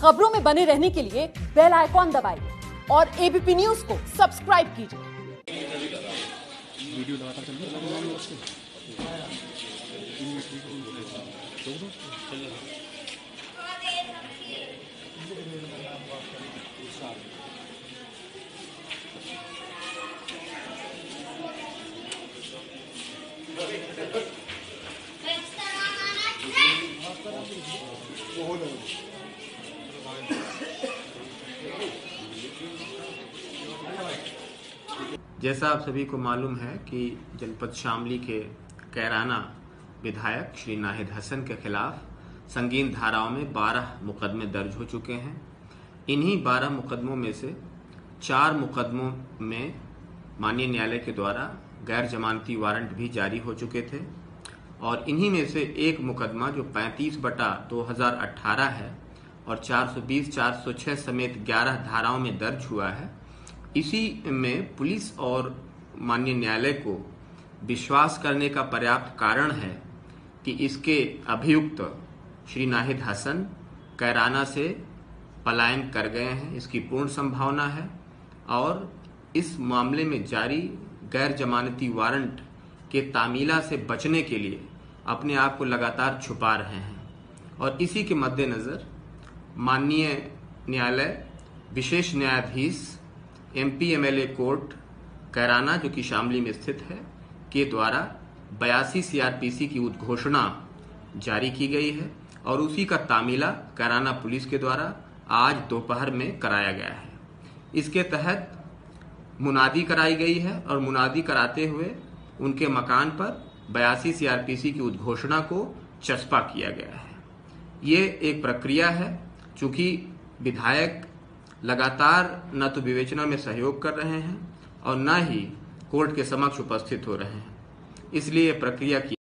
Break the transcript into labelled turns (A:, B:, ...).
A: खबरों में बने रहने के लिए बेल आइकॉन दबाइए और एबीपी न्यूज को सब्सक्राइब कीजिए। वीडियो लगातार चल रहा है।
B: जैसा आप सभी को मालूम है कि जनपद शामली के कैराना विधायक श्री नाहिद हसन के खिलाफ संगीन धाराओं में 12 मुकदमे दर्ज हो चुके हैं। इन्हीं 12 मुकदमों में से 4 मुकदमों में माननीय न्यायालय के द्वारा गैर जमानती वारंट भी जारी हो चुके थे और इन्हीं में से एक मुकदमा जो 35/2018 है और 420, 406 समेत 11 धाराओं में दर्ज हुआ है। इसी में पुलिस और माननीय न्यायालय को विश्वास करने का पर्याप्त कारण है कि इसके अभियुक्त श्री नाहिद हसन कैराना से पलायन कर गए हैं, इसकी पूर्ण संभावना है और इस मामले में जारी गैर जमानती वारंट के तामीला से बचने के लिए अपने आप को लगातार छुपा रहे हैं और इसी के मद्देनजर माननीय न्यायालय विशेष न्यायाधीश MP MLA कोर्ट कैराना जो कि शामली में स्थित है के द्वारा 82 CRPC की उद्घोषणा जारी की गई है और उसी का तामीला कैराना पुलिस के द्वारा आज दोपहर में कराया गया है। इसके तहत मुनादी कराई गई है और मुनादी कराते हुए उनके मकान पर 82 CRPC की उद्घोषणा को चस्पा किया गया है। ये एक प्रक्रिया है, चूंकि विधायक लगातार न तो विवेचना में सहयोग कर रहे हैं और न ही कोर्ट के समक्ष उपस्थित हो रहे हैं, इसलिए प्रक्रिया की